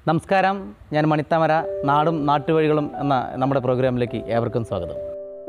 നമസ്കാരം, ഞാൻ മണിത്തമര. നാടും നാട്ടുവഴികളും എന്ന നമ്മുടെ പ്രോഗ്രാമിലേക്ക് ഏവർക്കും സ്വാഗതം.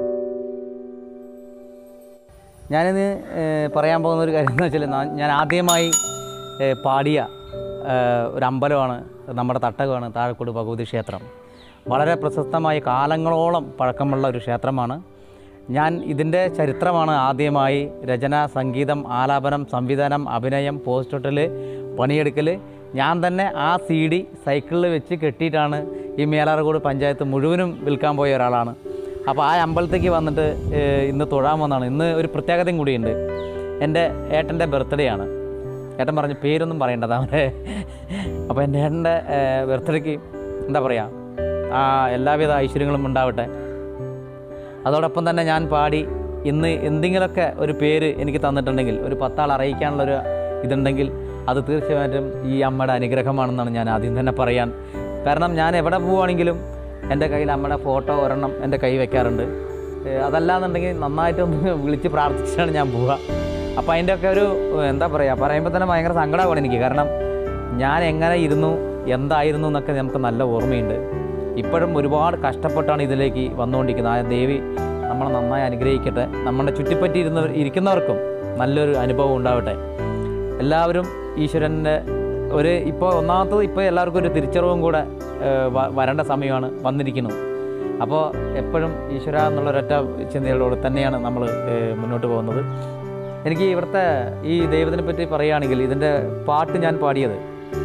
ഞാനിന്ന് പറയാൻ പോകുന്ന ഒരു കാര്യം എന്ന് വെച്ചാൽ, ഞാൻ ആദ്യമായി പാടിയ ഒരു അമ്പലമാണ് നമ്മുടെ തട്ടകമാണ് താഴെക്കോട് ഭഗവതി ക്ഷേത്രം. വളരെ പ്രശസ്തമായ കാലങ്ങളോളം പഴക്കമുള്ള ഒരു ക്ഷേത്രമാണ്. ഞാൻ ഇതിൻ്റെ ചരിത്രമാണ് ആദ്യമായി രചന, സംഗീതം, ആലാപനം, സംവിധാനം, അഭിനയം, പോസ്റ്റൊട്ടൽ, പണിയെടുക്കൽ ഞാൻ തന്നെ ആ CD സൈക്കിളിൽ വെച്ച് കെട്ടിയിട്ടാണ് ഈ മേലാർകോട് പഞ്ചായത്ത് മുഴുവനും വിൽക്കാൻ പോയ ഒരാളാണ്. അപ്പോൾ ആ അമ്പലത്തേക്ക് വന്നിട്ട് ഇന്ന് തൊഴാൻ വന്നതാണ്. ഇന്ന് ഒരു പ്രത്യേകതയും കൂടിയുണ്ട്. എൻ്റെ ഏട്ടൻ്റെ ബർത്ത്ഡേ ആണ്. ഏട്ടൻ പറഞ്ഞ് പേരൊന്നും പറയേണ്ടത് അവൻ്റെ. അപ്പോൾ എൻ്റെ ഏട്ടൻ്റെ ബർത്ത്ഡേക്ക് എന്താ പറയുക, എല്ലാവിധ ഐശ്വര്യങ്ങളും ഉണ്ടാവട്ടെ. അതോടൊപ്പം തന്നെ ഞാൻ പാടി ഇന്ന് എന്തെങ്കിലുമൊക്കെ ഒരു പേര് എനിക്ക് തന്നിട്ടുണ്ടെങ്കിൽ, ഒരു 10 ആൾ അറിയിക്കാനുള്ളൊരു ഇതുണ്ടെങ്കിൽ അത് തീർച്ചയായിട്ടും ഈ അമ്മയുടെ അനുഗ്രഹമാണെന്നാണ് ഞാൻ ആദ്യം തന്നെ പറയാൻ. കാരണം ഞാൻ എവിടെ പോവുകയാണെങ്കിലും എൻ്റെ കയ്യിൽ അമ്മയുടെ ഫോട്ടോ ഒരെണ്ണം എൻ്റെ കൈ വയ്ക്കാറുണ്ട്. അതല്ലാന്നുണ്ടെങ്കിൽ നന്നായിട്ടൊന്ന് വിളിച്ച് പ്രാർത്ഥിച്ചിട്ടാണ് ഞാൻ പോവുക. അപ്പോൾ അതിൻ്റെയൊക്കെ ഒരു എന്താ പറയുക, പറയുമ്പോൾ തന്നെ ഭയങ്കര സങ്കടമാണ് എനിക്ക്. കാരണം ഞാൻ എങ്ങനെ ഇരുന്നു, എന്തായിരുന്നു എന്നൊക്കെ നമുക്ക് നല്ല ഓർമ്മയുണ്ട്. ഇപ്പോഴും ഒരുപാട് കഷ്ടപ്പെട്ടാണ് ഇതിലേക്ക് വന്നുകൊണ്ടിരിക്കുന്നത്. ആ ദേവി നമ്മളെ നന്നായി അനുഗ്രഹിക്കട്ടെ. നമ്മുടെ ചുറ്റിപ്പറ്റി ഇരിക്കുന്നവർക്കും നല്ലൊരു അനുഭവം ഉണ്ടാവട്ടെ. എല്ലാവരും ഈശ്വരൻ്റെ ഇപ്പോൾ എല്ലാവർക്കും ഒരു തിരിച്ചറിവും കൂടെ വരേണ്ട സമയമാണ് വന്നിരിക്കുന്നത്. അപ്പോൾ എപ്പോഴും ഈശ്വര എന്നുള്ളൊരൊറ്റ ചിന്തയോടെ തന്നെയാണ് നമ്മൾ മുന്നോട്ട് പോകുന്നത്. എനിക്ക് ഇവിടുത്തെ ഈ ദൈവത്തിനെ പറ്റി പറയുകയാണെങ്കിൽ, ഇതിൻ്റെ പാട്ട് ഞാൻ പാടിയത്,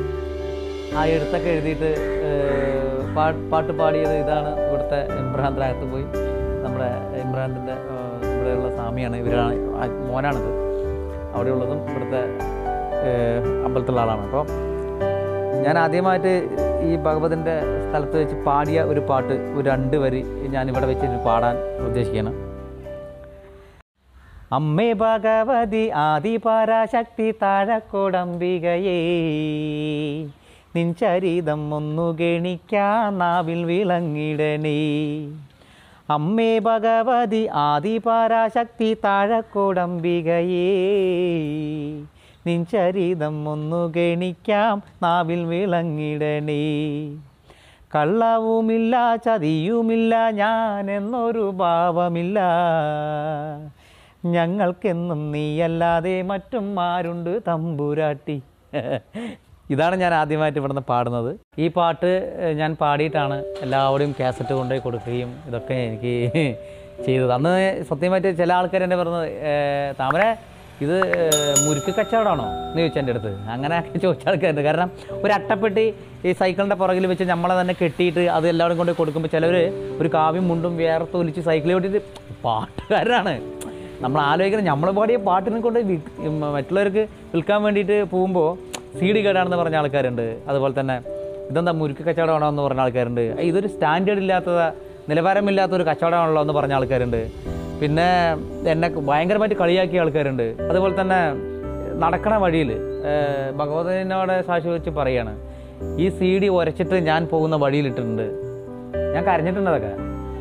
ആ എഴുത്തൊക്കെ എഴുതിയിട്ട് പാട്ട് പാടിയത് ഇതാണ്. ഇവിടുത്തെ ഇമ്രാന്തിനകത്ത് പോയി, നമ്മുടെ ഇമ്രാന്തിൻ്റെ ഇവിടെയുള്ള സ്വാമിയാണ്, ഇവരാണ്, മോനാണിത്. അവിടെയുള്ളതും ഇവിടുത്തെ അമ്പലത്തിലുള്ള ആളാണ്. അപ്പോൾ ഞാൻ ആദ്യമായിട്ട് ഈ ഭഗവതിൻ്റെ സ്ഥലത്ത് വെച്ച് പാടിയ ഒരു പാട്ട്, ഒരു 2 വരി ഞാനിവിടെ വെച്ചിട്ട് പാടാൻ ഉദ്ദേശിക്കുകയാണ്. അമ്മേ ഭഗവതി ആദിപരാശക്തി താഴക്കോടംബികയേ, നിൻ ചരിതം ഒന്നു ഗണിക്കാൻ നാവിൽ വിളങ്ങിടണേ. അമ്മേ ഭഗവതി ആദിപരാശക്തി താഴക്കോടംബികയേ, നിൻ ചരിതം ഒന്നു ഗണിക്കാം നാവിൽ വിളങ്ങിടണേ. കള്ളവുമില്ല ചതിയുമില്ല ഞാൻ എന്നൊരു ഭാവമില്ല, ഞങ്ങൾക്കെന്നും നീയല്ലാതെ മറ്റും ആരുണ്ട് തമ്പുരാട്ടി. ഇതാണ് ഞാൻ ആദ്യമായിട്ട് ഇവിടുന്ന് പാടുന്നത്. ഈ പാട്ട് ഞാൻ പാടിയിട്ടാണ് എല്ലാവരുടെയും കാസറ്റ് കൊണ്ടുപോയി കൊടുക്കുകയും ഇതൊക്കെ എനിക്ക് ചെയ്തത്. അന്ന് സത്യമായിട്ട് ചില ആൾക്കാർ എന്നെ പറഞ്ഞത്, താമര ഇത് മുറുക്ക് കച്ചവടമാണോ എന്ന് ചോദിച്ചു എൻ്റെ അടുത്ത്. അങ്ങനെയൊക്കെ ചോദിച്ച ആൾക്കാരുണ്ട്. കാരണം ഒരു അട്ടപ്പെട്ടി ഈ സൈക്കിളിൻ്റെ പുറകിൽ വെച്ച് നമ്മളെ തന്നെ കെട്ടിയിട്ട് അത് എല്ലാവരും കൊണ്ട് കൊടുക്കുമ്പോൾ ചിലവർ ഒരു കാവ്യം മുണ്ടും വേർത്ത് ഒലിച്ച് സൈക്കിളിൽ ഓട്ടിയിട്ട് പാട്ടുകാരാണ്. നമ്മൾ ആലോചിക്കണം, നമ്മൾ പാടിയ പാട്ടിനെ കൊണ്ട് മറ്റുള്ളവർക്ക് വിൽക്കാൻ വേണ്ടിയിട്ട് പോകുമ്പോൾ CD കേടാണെന്ന് പറഞ്ഞ ആൾക്കാരുണ്ട്. അതുപോലെ തന്നെ ഇതെന്താ മുറുക്ക് കച്ചവടമാണോ എന്ന് പറഞ്ഞ ആൾക്കാരുണ്ട്. ഇതൊരു സ്റ്റാൻഡേർഡ് ഇല്ലാത്ത, നിലവാരമില്ലാത്തൊരു കച്ചവടമാണല്ലോ എന്ന് പറഞ്ഞ ആൾക്കാരുണ്ട്. പിന്നെ എന്നെ ഭയങ്കരമായിട്ട് കളിയാക്കിയ ആൾക്കാരുണ്ട്. അതുപോലെ തന്നെ നടക്കണ വഴിയിൽ ഭഗവതിനോട് സാക്ഷി വെച്ച് പറയുകയാണ്, ഈ CD ഉരച്ചിട്ട് ഞാൻ പോകുന്ന വഴിയിലിട്ടിട്ടുണ്ട്. ഞാൻ കരഞ്ഞിട്ടുണ്ട് അതൊക്കെ.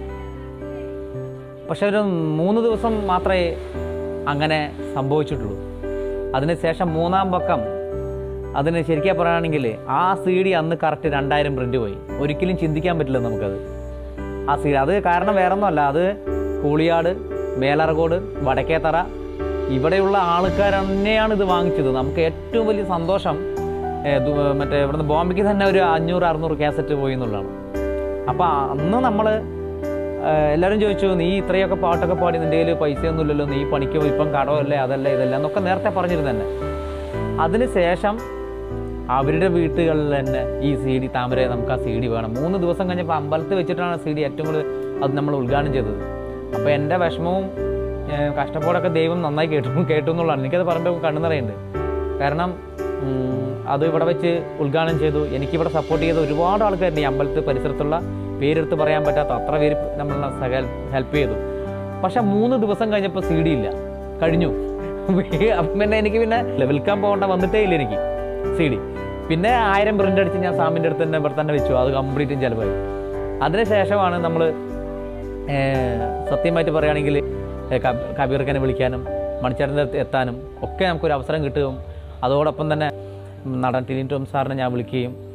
പക്ഷെ ഒരു 3 ദിവസം മാത്രമേ അങ്ങനെ സംഭവിച്ചിട്ടുള്ളൂ. അതിനുശേഷം 3-ാം പക്കം, അതിന് ശരിക്കും പറയുകയാണെങ്കിൽ ആ CD അന്ന് കറക്റ്റ് 2000 പ്രിൻ്റ് പോയി. ഒരിക്കലും ചിന്തിക്കാൻ പറ്റില്ല നമുക്കത്. ആ CD അത് കാരണം വേറൊന്നുമല്ല, അത് കൂളിയാട്, മേലാർകോട്, വടക്കേത്തറ ഇവിടെയുള്ള ആൾക്കാർ തന്നെയാണ് ഇത് വാങ്ങിച്ചത്. നമുക്ക് ഏറ്റവും വലിയ സന്തോഷം മറ്റേ ഇവിടുന്ന് ബോംബെക്ക് തന്നെ ഒരു 500-600 കാസറ്റ് പോയി എന്നുള്ളതാണ്. അപ്പോൾ അന്ന് നമ്മൾ എല്ലാവരും ചോദിച്ചു, നീ ഇത്രയൊക്കെ പാട്ടൊക്കെ പാടി നിൻ്റെ കയ്യിൽ പൈസയൊന്നുമില്ലല്ലോ, നീ പണിക്ക് ഇപ്പം കടമല്ലേ, അതല്ല ഇതല്ല എന്നൊക്കെ നേരത്തെ പറഞ്ഞിരുന്നു തന്നെ. അതിനുശേഷം അവരുടെ വീട്ടുകളിൽ തന്നെ ഈ CD, താമര നമുക്ക് ആ CD വേണം. 3 ദിവസം കഴിഞ്ഞപ്പോൾ അമ്പലത്തിൽ വെച്ചിട്ടാണ് CD ഏറ്റവും കൂടുതൽ അത് നമ്മൾ ഉദ്ഘാടനം ചെയ്തത്. അപ്പോൾ എൻ്റെ വിഷമവും കഷ്ടപ്പാടൊക്കെ ദൈവം നന്നായി കേട്ടു എന്നുള്ളതാണ്. എനിക്കത് പറയുമ്പോൾ കണ്ണു നിറയുണ്ട്. കാരണം അത് ഇവിടെ വെച്ച് ഉദ്ഘാടനം ചെയ്തു. എനിക്കിവിടെ സപ്പോർട്ട് ചെയ്ത ഒരുപാട് ആൾക്കാരുണ്ട്. ഈ അമ്പലത്തിൽ പരിസരത്തുള്ള പേരെടുത്ത് പറയാൻ പറ്റാത്ത അത്ര പേര് നമ്മളെ ഹെൽപ്പ് ചെയ്തു. പക്ഷെ 3 ദിവസം കഴിഞ്ഞപ്പോൾ CD ഇല്ല, കഴിഞ്ഞു. പിന്നെ എനിക്ക് വിൽക്കാൻ പോകേണ്ട വന്നിട്ടേ ഇല്ല എനിക്ക് CD. പിന്നെ 1000 പ്രിൻ്റ് അടിച്ച് ഞാൻ സാമിൻ്റെ അടുത്ത് തന്നെ ഇവിടെ തന്നെ വെച്ചു. അത് കംപ്ലീറ്റും ചിലവായി. അതിനുശേഷമാണ് നമ്മൾ സത്യമായിട്ട് പറയുകയാണെങ്കിൽ കബീർക്കനെ വിളിക്കാനും മണിച്ചേട്ടൻ്റെ അടുത്ത് എത്താനും ഒക്കെ നമുക്കൊരു അവസരം കിട്ടുകയും, അതോടൊപ്പം തന്നെ നടൻ ടിനിൻ ടോം സാറിനെ ഞാൻ വിളിക്കുകയും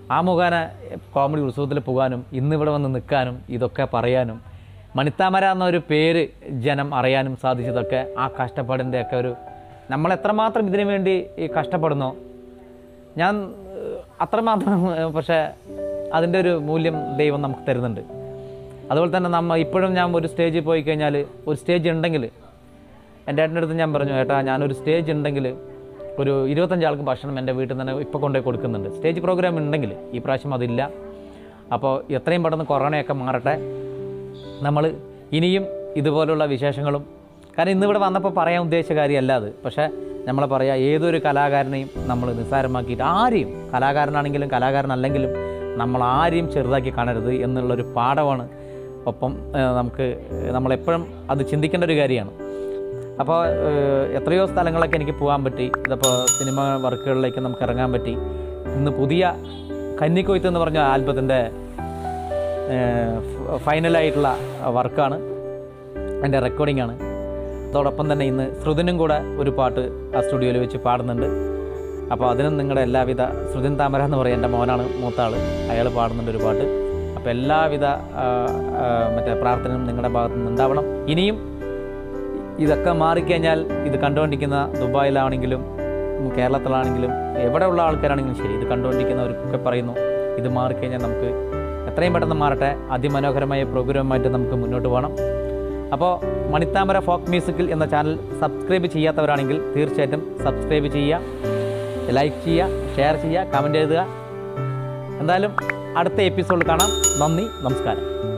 ആ മുഖേന കോമഡി ഉത്സവത്തിൽ പോകാനും ഇന്നിവിടെ വന്ന് നിൽക്കാനും ഇതൊക്കെ പറയാനും മണിത്താമര എന്നൊരു പേര് ജനം അറിയാനും സാധിച്ചതൊക്കെ ആ കഷ്ടപ്പാടിൻ്റെയൊക്കെ ഒരു നമ്മൾ എത്രമാത്രം ഇതിനു വേണ്ടി കഷ്ടപ്പെടുന്നോ ഞാൻ അത്രമാത്രം പക്ഷേ അതിൻ്റെ ഒരു മൂല്യം ദൈവം നമുക്ക് തരുന്നുണ്ട്. അതുപോലെ തന്നെ ഇപ്പോഴും ഞാൻ ഒരു സ്റ്റേജിൽ പോയി കഴിഞ്ഞാൽ ഒരു സ്റ്റേജ് ഉണ്ടെങ്കിൽ എൻ്റെ ഏട്ടൻ്റെ അടുത്ത് ഞാൻ പറഞ്ഞു, ഏട്ടാ ഞാനൊരു സ്റ്റേജ് ഉണ്ടെങ്കിൽ ഒരു 25 ആൾക്ക് ഭക്ഷണം എൻ്റെ വീട്ടിൽ തന്നെ ഇപ്പോൾ കൊണ്ടുപോയി കൊടുക്കുന്നുണ്ട്. സ്റ്റേജ് പ്രോഗ്രാം ഉണ്ടെങ്കിൽ ഈ പ്രാവശ്യം അതില്ല. അപ്പോൾ എത്രയും പെട്ടെന്ന് കൊറോണയൊക്കെ മാറട്ടെ. നമ്മൾ ഇനിയും ഇതുപോലുള്ള വിശേഷങ്ങളും കാരണം ഇന്നിവിടെ വന്നപ്പോൾ പറയാൻ ഉദ്ദേശിച്ച കാര്യമല്ല അത്. പക്ഷേ നമ്മളെ പറയാം, ഏതൊരു കലാകാരനെയും നമ്മൾ നിസ്സാരമാക്കിയിട്ട് ആരെയും കലാകാരനാണെങ്കിലും കലാകാരനല്ലെങ്കിലും നമ്മൾ ആരെയും ചെറുതാക്കി കാണരുത് എന്നുള്ളൊരു പാഠമാണ്. ഒപ്പം നമ്മളെപ്പോഴും അത് ചിന്തിക്കേണ്ട ഒരു കാര്യമാണ്. അപ്പോൾ എത്രയോ സ്ഥലങ്ങളൊക്കെ എനിക്ക് പോകാൻ പറ്റി. ഇതിപ്പോൾ സിനിമ വർക്കുകളിലേക്ക് നമുക്ക് ഇറങ്ങാൻ പറ്റി. ഇന്ന് പുതിയ കന്നിക്കൊയ്ത്ത് എന്ന് പറഞ്ഞ ആൽബത്തിൻ്റെ ഫൈനലായിട്ടുള്ള വർക്കാണ്, എൻ്റെ റെക്കോർഡിംഗ് ആണ്. അതോടൊപ്പം തന്നെ ഇന്ന് ശ്രുതിനും കൂടെ ഒരു പാട്ട് ആ സ്റ്റുഡിയോയിൽ വെച്ച് പാടുന്നുണ്ട്. അപ്പോൾ അതിനും നിങ്ങളുടെ എല്ലാവിധ ശ്രുതിൻ താമര എന്ന് പറയും, എൻ്റെ മോനാണ് മൂത്ത ആൾ, അയാൾ പാടുന്നുണ്ട് ഒരു പാട്ട്. അപ്പോൾ എല്ലാവിധ പ്രാർത്ഥനയും നിങ്ങളുടെ ഭാഗത്തു നിന്ന് ഉണ്ടാവണം. ഇനിയും ഇതൊക്കെ മാറിക്കഴിഞ്ഞാൽ ഇത് കണ്ടുകൊണ്ടിരിക്കുന്ന ദുബായിലാണെങ്കിലും കേരളത്തിലാണെങ്കിലും എവിടെയുള്ള ആൾക്കാരാണെങ്കിലും ശരി, ഇത് കണ്ടുകൊണ്ടിരിക്കുന്നവർക്കൊക്കെ പറയുന്നു, ഇത് മാറിക്കഴിഞ്ഞാൽ നമുക്ക് എത്രയും പെട്ടെന്ന് മാറട്ടെ. അതിമനോഹരമായ പ്രോഗ്രാമായിട്ട് നമുക്ക് മുന്നോട്ട് പോകണം. അപ്പോൾ മണിത്താമര ഫോക്ക് മ്യൂസിക്കിൽ എന്ന ചാനൽ സബ്സ്ക്രൈബ് ചെയ്യാത്തവരാണെങ്കിൽ തീർച്ചയായിട്ടും സബ്സ്ക്രൈബ് ചെയ്യുക, ലൈക്ക് ചെയ്യുക, ഷെയർ ചെയ്യുക, കമൻറ്റ് എഴുതുക. എന്തായാലും അടുത്ത എപ്പിസോഡിൽ കാണാം. നന്ദി, നമസ്കാരം.